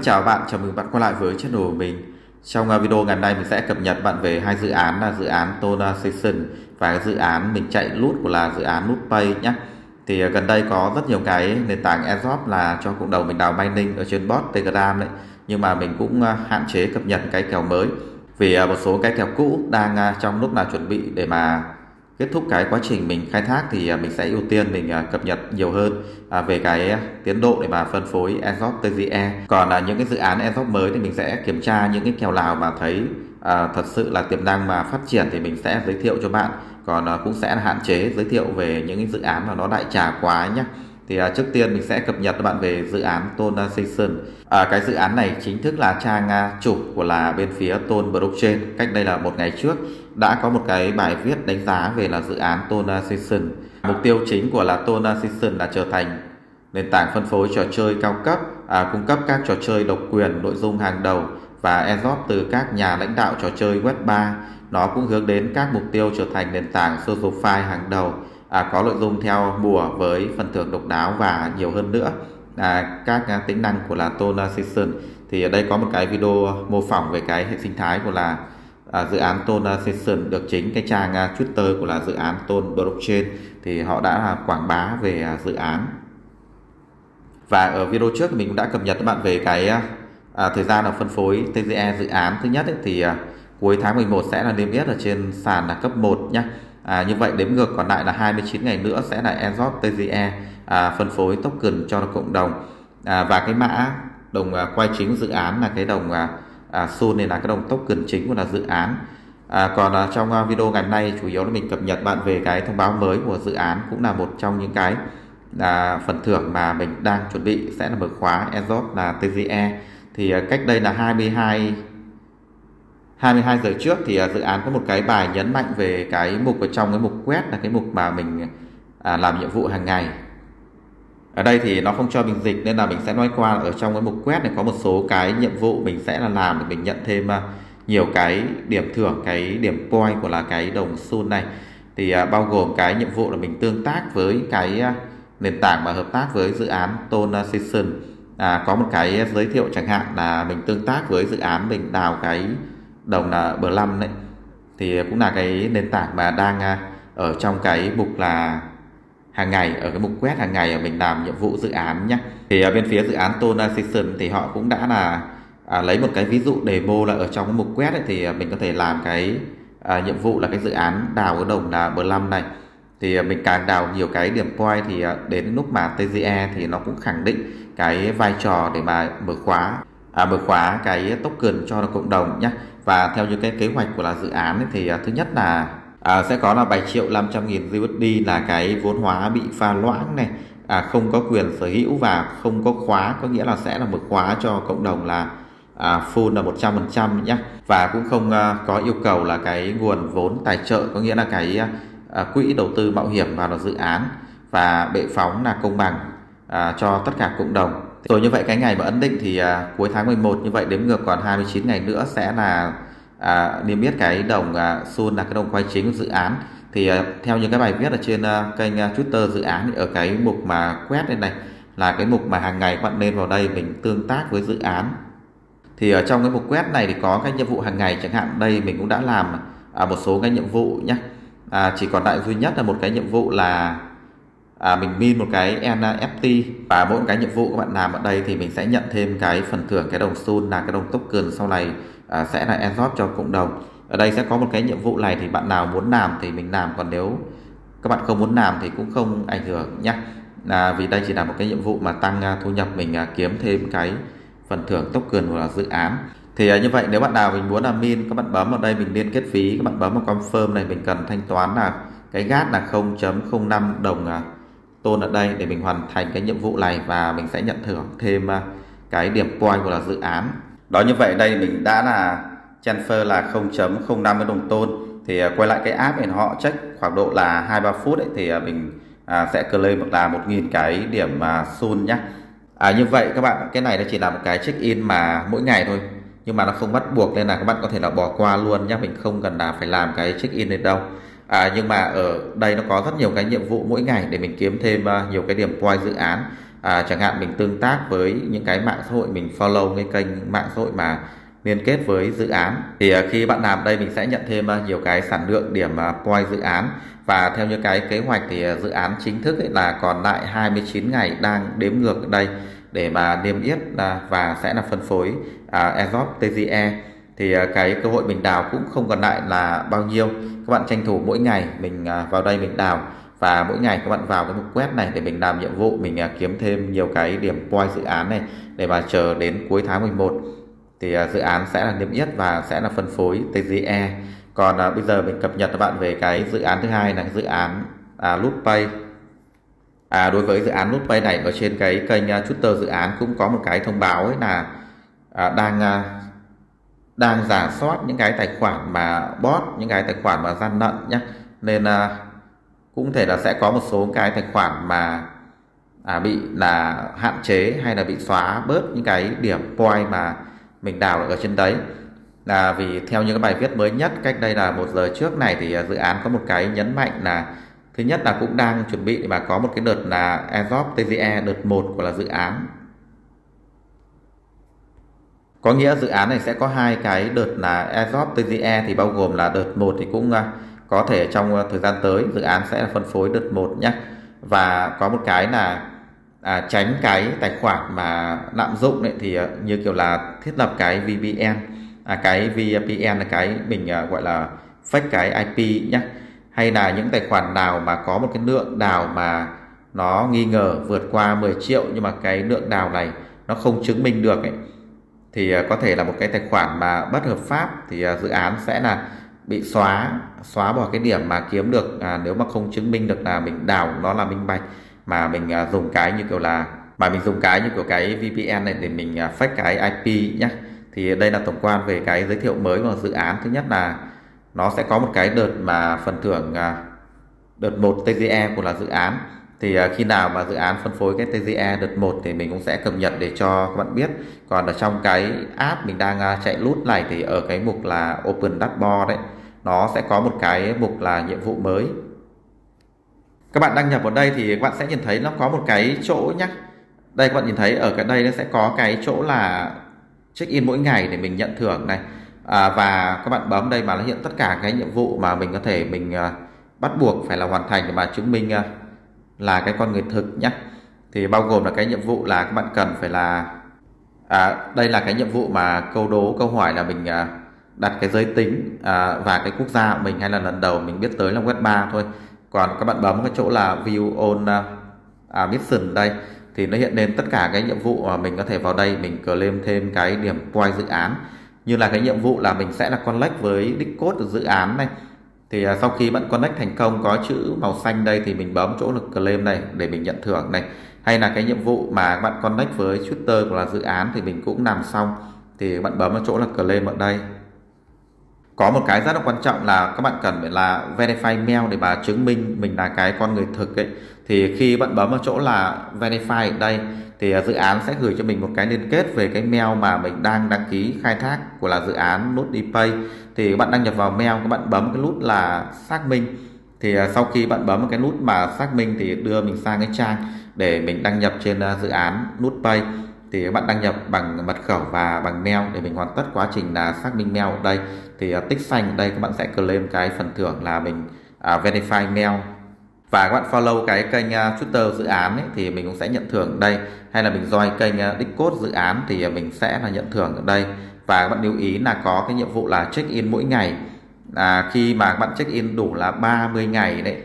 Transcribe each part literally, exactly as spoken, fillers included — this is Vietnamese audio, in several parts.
chào bạn, chào mừng bạn quay lại với channel của mình. Trong video ngày hôm nay mình sẽ cập nhật bạn về hai dự án là dự án Tona Session và dự án mình chạy loot của là dự án Lootpay nhé. Thì gần đây có rất nhiều cái nền tảng airdrop là cho cộng đồng mình đào mining ở trên bot Telegram đấy, nhưng mà mình cũng hạn chế cập nhật cái kèo mới vì một số cái kèo cũ đang trong lúc là chuẩn bị để mà kết thúc cái quá trình mình khai thác thì mình sẽ ưu tiên mình cập nhật nhiều hơn về cái tiến độ để mà phân phối airdrop tê giê e. Còn là những cái dự án airdrop mới thì mình sẽ kiểm tra những cái kèo nào mà thấy à, thật sự là tiềm năng mà phát triển thì mình sẽ giới thiệu cho bạn. Còn à, cũng sẽ hạn chế giới thiệu về những cái dự án mà nó đại trà quá nhé. Thì à, trước tiên mình sẽ cập nhật các bạn về dự án Tona Session. À, cái dự án này chính thức là trang à, chủ của là bên phía Ton Blockchain. Cách đây là một ngày trước đã có một cái bài viết đánh giá về là dự án Tona Session. Mục tiêu chính của là Tona Session là trở thành nền tảng phân phối trò chơi cao cấp, à, cung cấp các trò chơi độc quyền, nội dung hàng đầu và airdrop từ các nhà lãnh đạo trò chơi web ba. Nó cũng hướng đến các mục tiêu trở thành nền tảng SocialFi hàng đầu, à, có nội dung theo mùa với phần thưởng độc đáo và nhiều hơn nữa. À, các à, tính năng của là Tona Session thì ở đây có một cái video mô phỏng về cái hệ sinh thái của là à, dự án Tona Session, được chính cái trang à, Twitter của là dự án Ton Blockchain thì họ đã à, quảng bá về à, dự án. Và ở video trước mình cũng đã cập nhật các bạn về cái à, thời gian là phân phối tê giê e dự án thứ nhất ấy, thì à, cuối tháng mười một sẽ là niêm yết ở trên sàn là cấp một nhé. À, như vậy đếm ngược còn lại là hai mươi chín ngày nữa sẽ là airdrop tê giê e à, phân phối token cho cộng đồng. À, và cái mã đồng à, quay chính dự án là cái đồng à, à, Sun này là cái đồng token chính của là dự án. À, còn à, trong à, video ngày hôm nay chủ yếu là mình cập nhật bạn về cái thông báo mới của dự án, cũng là một trong những cái là phần thưởng mà mình đang chuẩn bị sẽ là mở khóa airdrop là tê giê e. Thì cách đây là hai mươi hai giờ trước thì dự án có một cái bài nhấn mạnh về cái mục ở trong cái mục quét, là cái mục mà mình à, làm nhiệm vụ hàng ngày. Ở đây thì nó không cho mình dịch nên là mình sẽ nói qua ở trong cái mục quét này có một số cái nhiệm vụ mình sẽ là làm để mình nhận thêm nhiều cái điểm thưởng, cái điểm point của là cái đồng Sun này. Thì à, bao gồm cái nhiệm vụ là mình tương tác với cái nền tảng mà hợp tác với dự án Tona Session. À, có một cái giới thiệu chẳng hạn là mình tương tác với dự án mình đào cái đồng là bờ lăm đấy, thì cũng là cái nền tảng mà đang ở trong cái mục là hàng ngày, ở cái mục quét hàng ngày mình làm nhiệm vụ dự án nhé. Thì ở bên phía dự án Tona Session thì họ cũng đã là à, lấy một cái ví dụ demo là ở trong cái mục quét ấy, thì mình có thể làm cái à, nhiệm vụ là cái dự án đào cái đồng là bờ lăm này. Thì mình càng đào nhiều cái điểm point thì đến lúc mà tê giê e thì nó cũng khẳng định cái vai trò để mà mở khóa à, mở khóa cái token cho cộng đồng nhé. Và theo những cái kế hoạch của là dự án ấy, thì thứ nhất là à, sẽ có là bảy triệu năm trăm nghìn u ét đê là cái vốn hóa bị pha loãng này, à, không có quyền sở hữu và không có khóa, có nghĩa là sẽ là mở khóa cho cộng đồng là à, full là một trăm phần trăm nhé. Và cũng không à, có yêu cầu là cái nguồn vốn tài trợ, có nghĩa là cái À, quỹ đầu tư mạo hiểm vào dự án, và bệ phóng là công bằng à, cho tất cả cộng đồng. Rồi như vậy cái ngày mà ấn định thì à, cuối tháng mười một, như vậy đếm ngược còn hai mươi chín ngày nữa sẽ là à, niêm yết cái đồng à, Sun là cái đồng quay chính của dự án. Thì à, theo những cái bài viết ở trên à, kênh à, Twitter dự án, ở cái mục mà quét đây này là cái mục mà hàng ngày các bạn nên vào đây mình tương tác với dự án. Thì ở trong cái mục quét này thì có cái nhiệm vụ hàng ngày chẳng hạn, đây mình cũng đã làm à, một số cái nhiệm vụ nhé. À, chỉ còn lại duy nhất là một cái nhiệm vụ là à, mình min một cái en ép tê, và mỗi cái nhiệm vụ các bạn làm ở đây thì mình sẽ nhận thêm cái phần thưởng cái đồng Sun là cái đồng token sau này à, sẽ là airdrop cho cộng đồng. Ở đây sẽ có một cái nhiệm vụ này thì bạn nào muốn làm thì mình làm, còn nếu các bạn không muốn làm thì cũng không ảnh hưởng nhé. À, vì đây chỉ là một cái nhiệm vụ mà tăng thu nhập mình à, kiếm thêm cái phần thưởng token của dự án. Thì như vậy nếu bạn nào mình muốn làm min, các bạn bấm vào đây mình liên kết phí, các bạn bấm vào confirm này, mình cần thanh toán là cái gas là không phẩy không năm đồng Ton ở đây để mình hoàn thành cái nhiệm vụ này, và mình sẽ nhận thưởng thêm cái điểm point của là dự án. Đó, như vậy đây mình đã là transfer là không phẩy không năm đồng Ton. Thì quay lại cái app này họ check khoảng độ là hai ba phút ấy, thì mình sẽ claim là một nghìn cái điểm Sun nhé. À, như vậy các bạn, cái này nó chỉ là một cái check in mà mỗi ngày thôi, nhưng mà nó không bắt buộc nên là các bạn có thể là bỏ qua luôn nhé, mình không cần là phải làm cái check in này đâu. À, nhưng mà ở đây nó có rất nhiều cái nhiệm vụ mỗi ngày để mình kiếm thêm uh, nhiều cái điểm point dự án. à, chẳng hạn mình tương tác với những cái mạng xã hội, mình follow cái kênh mạng xã hội mà liên kết với dự án. Thì à, khi bạn làm đây mình sẽ nhận thêm à, nhiều cái sản lượng điểm à, point dự án. Và theo như cái kế hoạch thì à, dự án chính thức ấy là còn lại hai mươi chín ngày đang đếm ngược ở đây để mà niêm yết à, và sẽ là phân phối à, Airsoft tê giê e. Thì à, cái cơ hội mình đào cũng không còn lại là bao nhiêu. Các bạn tranh thủ mỗi ngày mình à, vào đây mình đào, và mỗi ngày các bạn vào cái mục quét này để mình làm nhiệm vụ, mình à, kiếm thêm nhiều cái điểm point dự án này để mà chờ đến cuối tháng mười một thì à, dự án sẽ là niêm yết và sẽ là phân phối tê giê e. Còn à, bây giờ mình cập nhật các bạn về cái dự án thứ hai là dự án à, Lootpay. À, đối với dự án Lootpay này, ở trên cái kênh uh, Twitter dự án cũng có một cái thông báo ấy là à, đang uh, đang rà soát những cái tài khoản mà bot, những cái tài khoản mà gian lận nhé. Nên uh, cũng thể là sẽ có một số cái tài khoản mà à, bị là hạn chế hay là bị xóa bớt những cái điểm point mà mình đào được ở trên đấy. Là vì theo những cái bài viết mới nhất cách đây là một giờ trước này thì dự án có một cái nhấn mạnh là thứ nhất là cũng đang chuẩn bị mà có một cái đợt là Airsoft tê giê e đợt một của là dự án. Có nghĩa dự án này sẽ có hai cái đợt là Airsoft tê giê e, thì bao gồm là đợt một thì cũng có thể trong thời gian tới dự án sẽ là phân phối đợt một nhé. Và có một cái là à, tránh cái tài khoản mà lạm dụng ấy, thì như kiểu là thiết lập cái vê pê en. À, cái vê pê en là cái mình gọi là fake cái i pê nhé. Hay là những tài khoản nào mà có một cái lượng đào mà nó nghi ngờ vượt qua mười triệu nhưng mà cái lượng đào này nó không chứng minh được ấy, thì có thể là một cái tài khoản mà bất hợp pháp, thì dự án sẽ là bị xóa xóa bỏ cái điểm mà kiếm được à, nếu mà không chứng minh được là mình đào nó là minh bạch, mà mình à, dùng cái như kiểu là mà mình dùng cái như kiểu cái vê pê en này để mình à, fake cái i pê nhé. Thì đây là tổng quan về cái giới thiệu mới của dự án. Thứ nhất là nó sẽ có một cái đợt mà phần thưởng à, đợt một tê giê e của là dự án. Thì à, khi nào mà dự án phân phối cái tê giê e đợt một thì mình cũng sẽ cập nhật để cho các bạn biết. Còn ở trong cái app mình đang à, chạy loot này thì ở cái mục là Open Dashboard đấy, nó sẽ có một cái mục là nhiệm vụ mới. Các bạn đăng nhập vào đây thì các bạn sẽ nhìn thấy nó có một cái chỗ nhé. Đây các bạn nhìn thấy ở cái đây nó sẽ có cái chỗ là check in mỗi ngày để mình nhận thưởng này. À, và các bạn bấm đây mà nó hiện tất cả cái nhiệm vụ mà mình có thể mình uh, bắt buộc phải là hoàn thành để mà chứng minh uh, là cái con người thực nhé. Thì bao gồm là cái nhiệm vụ là các bạn cần phải là à, đây là cái nhiệm vụ mà câu đố câu hỏi là mình uh, đặt cái giới tính à, và cái quốc gia của mình, hay là lần đầu mình biết tới là web ba thôi. Còn các bạn bấm cái chỗ là view all uh, mission đây thì nó hiện lên tất cả cái nhiệm vụ mà mình có thể vào đây mình claim thêm cái điểm point dự án. Như là cái nhiệm vụ là mình sẽ là connect với Discord của dự án này, thì uh, sau khi bạn connect thành công có chữ màu xanh đây thì mình bấm chỗ là claim này để mình nhận thưởng này. Hay là cái nhiệm vụ mà các bạn connect với Twitter của là dự án thì mình cũng làm xong thì bạn bấm vào chỗ là claim ở đây. Có một cái rất là quan trọng là các bạn cần phải là verify mail để mà chứng minh mình là cái con người thực ấy. Thì khi bạn bấm vào chỗ là verify ở đây thì dự án sẽ gửi cho mình một cái liên kết về cái mail mà mình đang đăng ký khai thác của là dự án Lootpay. Thì các bạn đăng nhập vào mail, các bạn bấm cái nút là xác minh. Thì sau khi bạn bấm cái nút mà xác minh thì đưa mình sang cái trang để mình đăng nhập trên dự án Lootpay. Thì các bạn đăng nhập bằng mật khẩu và bằng mail để mình hoàn tất quá trình là xác minh mail ở đây. Thì tích xanh ở đây các bạn sẽ claim cái phần thưởng là mình uh, verify mail. Và các bạn follow cái kênh uh, Twitter dự án ấy, thì mình cũng sẽ nhận thưởng ở đây. Hay là mình join kênh uh, Discord dự án thì mình sẽ là nhận thưởng ở đây. Và các bạn lưu ý là có cái nhiệm vụ là check in mỗi ngày. À, khi mà các bạn check in đủ là ba mươi ngày đấy,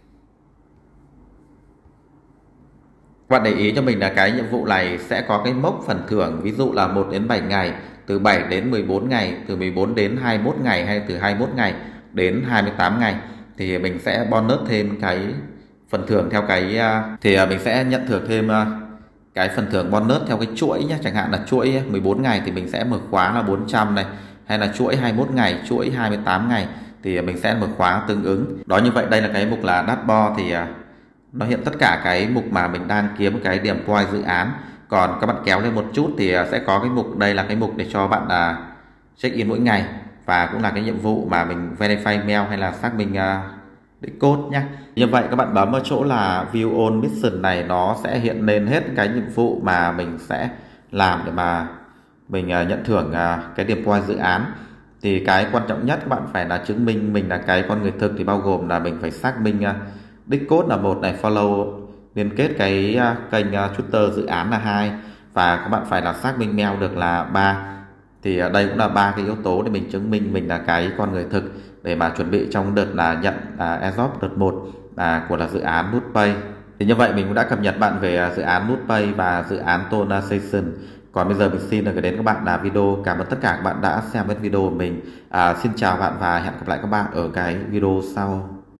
các bạn để ý cho mình là cái nhiệm vụ này sẽ có cái mốc phần thưởng, ví dụ là một đến bảy ngày, từ bảy đến mười bốn ngày, từ mười bốn đến hai mươi mốt ngày, hay từ hai mươi mốt ngày đến hai mươi tám ngày. Thì mình sẽ bonus thêm cái phần thưởng theo cái thì mình sẽ nhận thưởng thêm cái phần thưởng bonus theo cái chuỗi nhé. Chẳng hạn là chuỗi mười bốn ngày thì mình sẽ mở khóa là bốn trăm này, hay là chuỗi hai mươi mốt ngày, chuỗi hai mươi tám ngày thì mình sẽ mở khóa tương ứng. Đó, như vậy đây là cái mục là dashboard thì nó hiện tất cả cái mục mà mình đang kiếm cái điểm point dự án. Còn các bạn kéo lên một chút thì sẽ có cái mục đây là cái mục để cho bạn là check in mỗi ngày, và cũng là cái nhiệm vụ mà mình verify mail hay là xác minh uh, đích code nhé. Như vậy các bạn bấm ở chỗ là View All Mission này, nó sẽ hiện lên hết cái nhiệm vụ mà mình sẽ làm để mà mình nhận thưởng cái điểm point dự án. Thì cái quan trọng nhất các bạn phải là chứng minh mình là cái con người thực, thì bao gồm là mình phải xác minh đích code là một này, follow liên kết cái kênh Twitter dự án là hai, và các bạn phải là xác minh mail được là ba. Thì đây cũng là ba cái yếu tố để mình chứng minh mình là cái con người thực để mà chuẩn bị trong đợt là nhận à, airdrop đợt một à, của là dự án NudePay. Thì như vậy mình cũng đã cập nhật bạn về dự án NudePay và dự án Tona Session. Còn bây giờ mình xin được gửi đến các bạn là video. Cảm ơn tất cả các bạn đã xem hết video của mình. À, xin chào bạn và hẹn gặp lại các bạn ở cái video sau.